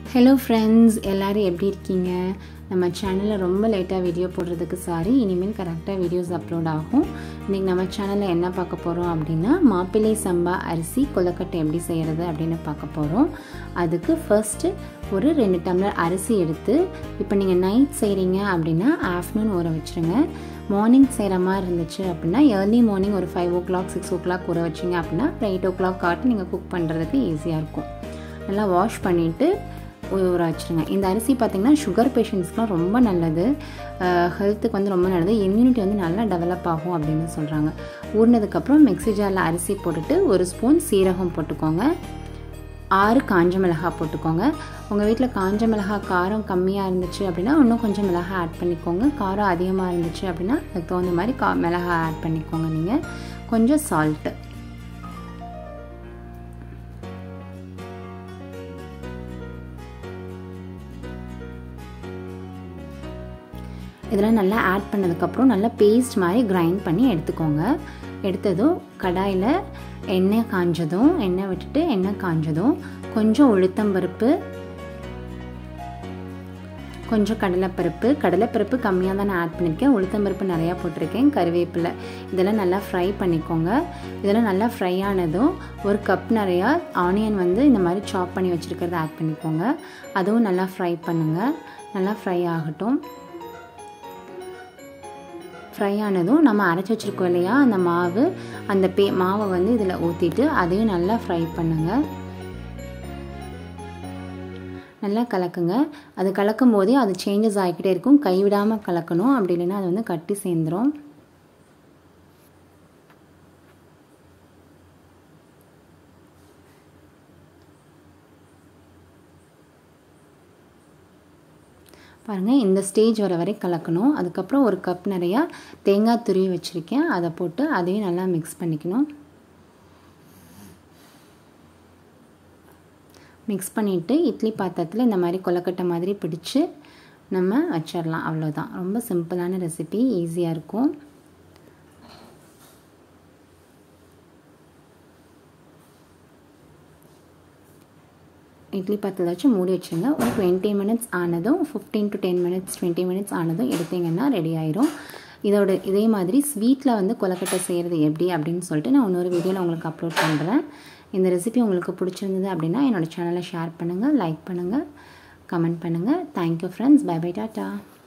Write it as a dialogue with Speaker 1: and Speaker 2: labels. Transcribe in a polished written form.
Speaker 1: Hello friends, எல்லாரும் எப்படி இருக்கீங்க? நம்ம சேனல்ல ரொம்ப லேட்டா வீடியோ போடுறதுக்கு சாரி. இனிமேல் கரெக்ட்டா வீடியோஸ் அப்லோட் ஆகும். இன்னைக்கு நம்ம சேனல்ல என்ன பார்க்க போறோம் அப்படினா மாப்பிளைசம்பா அரிசி கொழுக்கட்டை எப்படி செய்யறது அப்படினு பார்க்க போறோம். அதுக்கு ஃபர்ஸ்ட் ஒரு 2 டம்ளர் அரிசி எடுத்து இப்போ நீங்க நைட் செய்றீங்க அப்படினா ஆஃப்டர்நூன் ஊற வச்சிருங்க. மார்னிங் செய்ற மாதிரி இருந்துச்சு அப்படினா early morning ஒரு 5 o'clock 6 o'clock ஊற வச்சீங்க அப்படினா 8 o'clock காட்டி நீங்க குக் பண்றதுக்கு ஈஸியா இருக்கும். நல்லா வாஷ் பண்ணிட்டு ஊற வச்சிருங்க. இந்த அரிசி பார்த்தீங்கன்னா சுகர் பேஷண்ட்ஸ்க்குலாம் ரொம்ப நல்லது, ஹெல்த்துக்கு வந்து ரொம்ப நல்லது, இம்யூனிட்டி வந்து நல்லா டெவலப் ஆகும் அப்படின்னு சொல்கிறாங்க. ஊறினதுக்கப்புறம் மிக்ஸி ஜாரில் அரிசி போட்டுட்டு 1 ஸ்பூன் சீரகம் போட்டுக்கோங்க, 6 காஞ்ச மிளகாய் போட்டுக்கோங்க. உங்கள் வீட்டில் காஞ்ச மிளகாய் காரம் கம்மியாக இருந்துச்சு அப்படின்னா இன்னும் கொஞ்சம் மிளகாய் ஆட் பண்ணிக்கோங்க. காரம் அதிகமாக இருந்துச்சு அப்படின்னா அதுக்கு தகுந்த மாதிரி மிளகாய் ஆட் பண்ணிக்கோங்க. நீங்கள் கொஞ்சம் சால்ட்டு, இதெல்லாம் நல்லா ஆட் பண்ணதுக்கப்புறம் நல்லா பேஸ்ட் மாதிரி கிரைண்ட் பண்ணி எடுத்துக்கோங்க. எடுத்ததும் கடாயில் எண்ணெய் காஞ்சதும் எண்ணெய் விட்டுட்டு எண்ணெய் காஞ்சதும் கொஞ்சம் உளுத்தம்பருப்பு, கொஞ்சம் கடலைப்பருப்பு கம்மியாக தான் நான் ஆட் பண்ணியிருக்கேன், உளுத்தம்பருப்பு நிறையா போட்டிருக்கேன், கருவேப்பிலை, இதெல்லாம் நல்லா ஃப்ரை பண்ணிக்கோங்க. இதெல்லாம் நல்லா ஃப்ரை ஆனதும் 1 கப் நிறையா ஆனியன் வந்து இந்த மாதிரி சாப் பண்ணி வச்சுருக்கிறத ஆட் பண்ணிக்கோங்க. அதுவும் நல்லா ஃப்ரை பண்ணுங்கள். நல்லா ஃப்ரை ஆகட்டும். ஃப்ரை ஆனதும் நம்ம அரைச்சி வச்சுருக்கோம் இல்லையா அந்த மாவு, அந்த மாவை வந்து இதில் ஊற்றிட்டு அதையும் நல்லா ஃப்ரை பண்ணுங்கள். நல்லா கலக்குங்க. அது கலக்கும் போதே அது சேஞ்சஸ் ஆகிக்கிட்டே இருக்கும், கைவிடாமல் கலக்கணும், அப்படி இல்லைன்னா அது வந்து கட்டி சேர்ந்துடும். பாருங்கள், இந்த ஸ்டேஜ் வரை கலக்கணும். அதுக்கப்புறம் 1 கப் நிறையா தேங்காய் துருவி வச்சுருக்கேன், அதை போட்டு அதையும் நல்லா மிக்ஸ் பண்ணிக்கணும். மிக்ஸ் பண்ணிவிட்டு இட்லி பாத்திரத்தில் இந்த மாதிரி கொழுக்கட்டை மாதிரி பிடிச்சு நம்ம வச்சிடலாம். அவ்வளோதான், ரொம்ப சிம்பிளான ரெசிபி, ஈஸியாக இருக்கும். இட்லி பாத்திரத்தில் வச்சு மூடி வச்சுருங்க. ஒரு 20 minutes ஆனதும் 15 to 10 minutes 20 minutes ஆனதும் எடுத்திங்கன்னா ரெடி ஆயிரும். இதே மாதிரி ஸ்வீட்டில் வந்து கொழுக்கட்டை செய்கிறது எப்படி அப்படின்னு சொல்லிட்டு நான் இன்னொரு வீடியோவில் உங்களுக்கு அப்லோட் பண்ணுறேன். இந்த ரெசிபி உங்களுக்கு பிடிச்சிருந்தது அப்படின்னா என்னோடய சேனலை ஷேர் பண்ணுங்கள், லைக் பண்ணுங்கள், கமெண்ட் பண்ணுங்கள். Thank you friends, bye bye, tata.